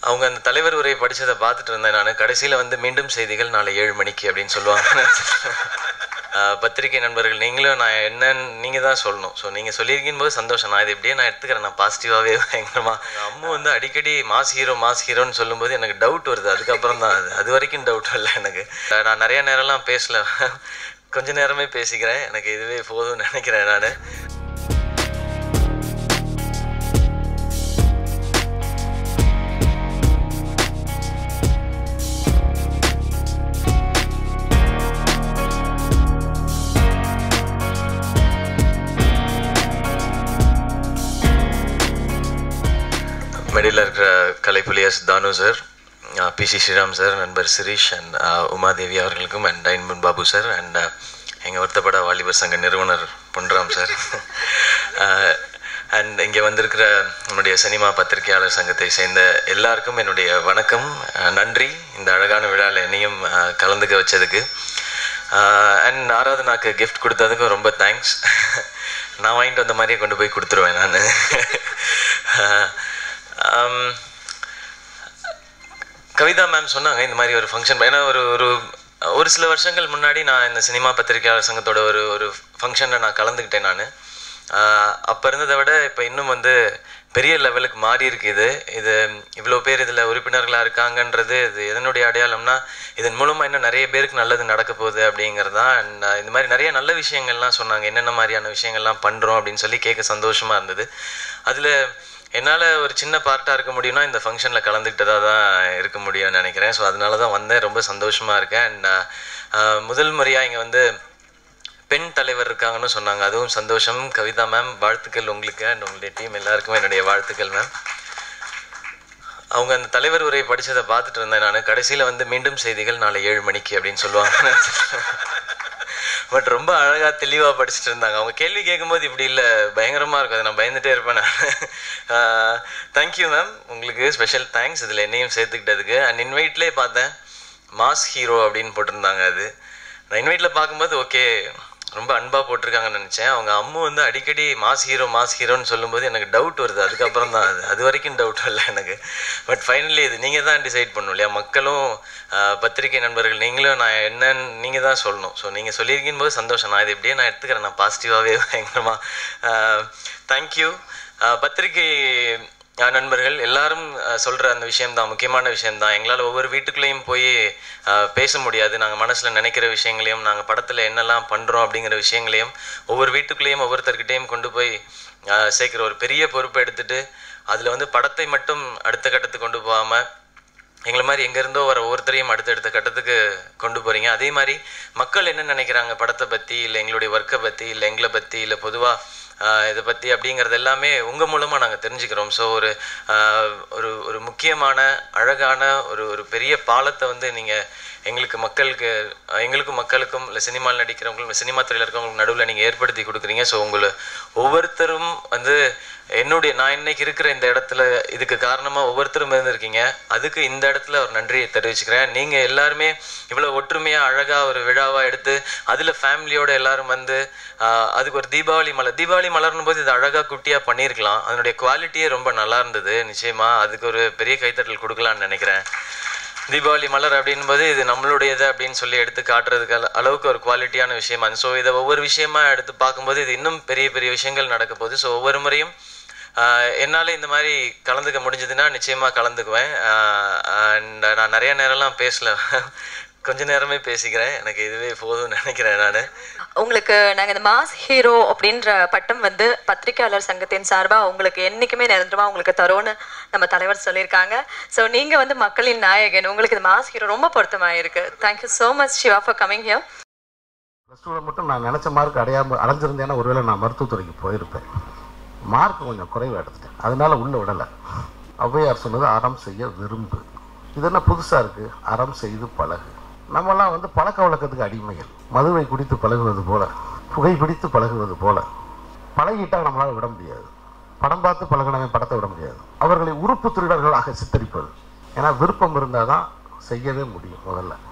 அவங்க அந்த தலைவர் உரையை படிச்சதை பார்த்துட்டு இருந்தேன் நான். கடைசியில் வந்து மீண்டும் செய்திகள் நாளை 7 மணிக்கு அப்படின்னு சொல்லுவாங்க. பத்திரிகை நண்பர்கள் நீங்களும் நான் என்னன்னு நீங்கள் தான் சொல்லணும். ஸோ நீங்கள் சொல்லியிருக்கும் போது சந்தோஷம். நான் இது எப்படியே நான் எடுத்துக்கிறேன். நான் பாசிட்டிவாகவே பயங்கரமாக அம்மு வந்து அடிக்கடி மாஸ் ஹீரோன்னு சொல்லும்போது எனக்கு டவுட் வருது. அதுக்கப்புறம் தான் அது வரைக்கும் டவுட் இல்லை எனக்கு. நான் நிறைய நேரம்லாம் பேசல, கொஞ்ச நேரமே பேசிக்கிறேன். எனக்கு இதுவே போதும்னு நினைக்கிறேன் நான். மெடியில் இருக்கிற கலைப்புலியஸ் தானு சார், பிசி ஸ்ரீராம் சார், நண்பர் சிரீஷ் அண்ட் உமாதேவி அவர்களுக்கும், அண்ட் டைன்முன் பாபு சார், அண்ட் எங்கள் வருத்தப்பட வாலிபர் சங்க நிறுவனர் பொன்ராம் சார், அண்ட் இங்கே வந்திருக்கிற நம்முடைய சினிமா பத்திரிகையாளர் சங்கத்தை சேர்ந்த எல்லாருக்கும் என்னுடைய வணக்கம், நன்றி. இந்த அழகான விழாவில் என்னையும் கலந்துக்க வச்சதுக்கு. அண்ட் ஆராதனாக்கு கிஃப்ட் கொடுத்ததுக்கும் ரொம்ப தேங்க்ஸ். நான் வாங்கிட்டு வந்த மாதிரியே கொண்டு போய் கொடுத்துருவேன் நான். கவிதா மேம் சொன்னாங்க இந்த மாதிரி ஒரு ஃபங்க்ஷன். ஏன்னா ஒரு சில வருஷங்கள் முன்னாடி நான் இந்த சினிமா பத்திரிகையாளர் சங்கத்தோட ஒரு ஃபங்க்ஷனில் நான் கலந்துக்கிட்டேன் நான். அப்போ இருந்ததை விட இப்போ இன்னும் வந்து பெரிய லெவலுக்கு மாறி இருக்குது. இது இவ்வளோ பேர் இதில் உறுப்பினர்களாக இருக்காங்கன்றது இது எதனுடைய அடையாளம்னா, இதன் மூலமாக இன்னும் நிறைய பேருக்கு நல்லது நடக்க போகுது அப்படிங்கிறது தான். அண்ட் இந்த மாதிரி நிறைய நல்ல விஷயங்கள்லாம் சொன்னாங்க. என்னென்ன மாதிரியான விஷயங்கள்லாம் பண்ணுறோம் அப்படின்னு சொல்லி கேட்க சந்தோஷமாக இருந்தது. அதில் என்னால் ஒரு சின்ன பார்ட்டாக இருக்க முடியும்னா இந்த ஃபங்க்ஷனில் கலந்துக்கிட்டதாக தான் இருக்க முடியும்னு நினைக்கிறேன். ஸோ அதனால தான் வந்தேன். ரொம்ப சந்தோஷமாக இருக்கேன். அண்ட் முதல் முறையாக இங்கே வந்து பெண் தலைவர் இருக்காங்கன்னு சொன்னாங்க. அதுவும் சந்தோஷம். கவிதா மேம், வாழ்த்துக்கள் உங்களுக்கு அண்ட் உங்களுடைய டீம் எல்லாருக்கும் என்னுடைய வாழ்த்துக்கள் மேம். அவங்க அந்த தலைவர் உரையை படித்ததை பார்த்துட்டு இருந்தேன் நான். கடைசியில் வந்து மீண்டும் செய்திகள் நாளை 7 மணிக்கு அப்படின்னு சொல்லுவாங்க. பட் ரொம்ப அழகாக தெளிவாக படிச்சுட்டு இருந்தாங்க. அவங்க கேள்வி கேட்கும்போது இப்படி இல்லை, பயங்கரமாக இருக்கும். அதை நான் பயந்துகிட்டே இருப்பேன் நான். தேங்க்யூ மேம், உங்களுக்கு ஸ்பெஷல் தேங்க்ஸ் இதில் என்னையும் சேர்த்துக்கிட்டதுக்கு. அண்ட் இன்வைட்லேயே பார்த்தேன் மாஸ் ஹீரோ அப்படின்னு போட்டிருந்தாங்க. அது நான் இன்வைட்டில் பார்க்கும்போது ஓகே ரொம்ப அன்பாக போட்டிருக்காங்கன்னு நினச்சேன். அவங்க அம்மு வந்து அடிக்கடி மாஸ் ஹீரோன்னு சொல்லும்போது எனக்கு டவுட் வருது. அதுக்கப்புறம் தான் அது வரைக்கும் டவுட் இல்லை எனக்கு. பட் ஃபைனலி இது நீங்கள் தான் டிசைட் பண்ணணும் இல்லையா? மக்களும் பத்திரிகை நண்பர்கள் நீங்களும் நான் என்னன்னு நீங்கள் தான் சொல்லணும். ஸோ நீங்கள் சொல்லியிருக்கும் போது சந்தோஷம். நான் இது எப்படியே நான் எடுத்துக்கிறேன். நான் பாசிட்டிவாகவே பயங்கரமாக தேங்க்யூ. பத்திரிகை நண்பர்கள் எல்லாரும் சொல்கிற அந்த விஷயம்தான், முக்கியமான விஷயம்தான். எங்களால் ஒவ்வொரு வீட்டுக்குள்ளேயும் போய் பேச முடியாது. நாங்கள் மனசில் நினைக்கிற விஷயங்களையும், நாங்கள் படத்தில் என்னெல்லாம் பண்ணுறோம் அப்படிங்கிற விஷயங்களையும் ஒவ்வொரு வீட்டுக்குள்ளேயும் ஒவ்வொருத்தர்கிட்டையும் கொண்டு போய் சேர்க்குற ஒரு பெரிய பொறுப்பை எடுத்துகிட்டு அதில் வந்து படத்தை மட்டும் அடுத்த கட்டத்துக்கு கொண்டு போகாமல் எங்களை மாதிரி எங்கேருந்தோ வர ஒவ்வொருத்தரையும் அடுத்தடுத்த கட்டத்துக்கு கொண்டு போகிறீங்க. அதே மாதிரி மக்கள் என்ன நினைக்கிறாங்க படத்தை பற்றி, இல்லை எங்களுடைய ஒர்க்கை பற்றி, இல்லை எங்களை பற்றி, இல்லை பொதுவாக இதை பற்றி அப்படிங்கிறது எல்லாமே உங்கள் மூலமாக நாங்கள் தெரிஞ்சுக்கிறோம். ஸோ ஒரு முக்கியமான அழகான ஒரு பெரிய பாலத்தை வந்து நீங்கள் எங்களுக்கும் மக்களுக்கும் இல்லை சினிமாவில் நடிக்கிறவங்களும் சினிமா துறையில் இருக்கிறவங்களுக்கு நடுவில் நீங்கள் ஏற்படுத்தி கொடுக்குறீங்க. ஸோ உங்களை ஒவ்வொருத்தரும் வந்து நான் இன்னைக்கு இருக்கிற இந்த இடத்துல இதுக்கு காரணமாக ஒவ்வொருத்தரும் இருந்திருக்கீங்க. அதுக்கு இந்த இடத்துல ஒரு நன்றியை தெரிவிச்சுக்கிறேன். நீங்கள் எல்லாருமே இவ்வளோ ஒற்றுமையாக அழகாக ஒரு விழாவாக எடுத்து அதில் ஃபேமிலியோடு எல்லாரும் வந்து அதுக்கு ஒரு தீபாவளி மலர்னும் போது இது அழகாக குட்டியாக பண்ணியிருக்கலாம். அதனுடைய குவாலிட்டியே ரொம்ப நல்லா இருந்தது. நிச்சயமாக அதுக்கு ஒரு பெரிய கைத்தட்டல் கொடுக்கலான்னு நினைக்கிறேன். தீபாவளி மலர் அப்படின்போது இது நம்மளுடையது அப்படின்னு சொல்லி எடுத்து காட்டுறதுக்கு அளவுக்கு ஒரு குவாலிட்டியான விஷயம். ஸோ இதை ஒவ்வொரு விஷயமா எடுத்து பார்க்கும்போது இது இன்னும் பெரிய பெரிய விஷயங்கள் நடக்க போகுது. ஸோ ஒவ்வொரு முறையும் என்னால் இந்த மாதிரி கலந்துக்க முடிஞ்சதுன்னா நிச்சயமாக கலந்துக்குவேன். அண்ட் நான் நிறைய நேரம்லாம் பேசல, கொஞ்ச நேரமே பேசிக்கிறேன். எனக்கு இதுவே போதும்னு நினைக்கிறேன் நான். உங்களுக்கு நாங்கள் இந்த மாஸ் ஹீரோ அப்படின்ற பட்டம் வந்து பத்திரிகையாளர் சங்கத்தின் சார்பாக உங்களுக்கு என்றைக்குமே நிரந்தரமாக உங்களுக்கு தரோன்னு நம்ம தலைவர் சொல்லியிருக்காங்க. ஸோ நீங்கள் வந்து மக்களின் நாயகன், உங்களுக்கு இந்த மாஸ் ஹீரோ ரொம்ப பொருத்தமாக இருக்குது. Thank you so much Siva for coming here. +2 மட்டும் நான் நினச்ச மார்க் அடைஞ்சிருந்தேன்னா ஒருவேளை நான் மருத்துவத்துறைக்கு போயிருப்பேன். மார்க் கொஞ்சம் குறைவாக எடுத்துட்டேன், அதனால உள்ள விடலை. ஔவையார் சொன்னது அறம் செய்ய விரும்பு. இது என்ன புதுசாக இருக்குது? அறம் செய்து பழகு. நம்மெல்லாம் வந்து பழக்க வழக்கத்துக்கு அடிமைகள். மதுவை குடித்து பழகுவது போல, புகைப்பிடித்து பழகுவது போல பழகிட்டால் நம்மளால் விட முடியாது. படம் பார்த்து பழகினவன் படத்தை விட முடியாது. அவர்களை உறுப்பு திருடர்களாக சித்தரிப்பது. ஏன்னா விருப்பம் இருந்தால் தான் செய்யவே முடியும் முதல்ல.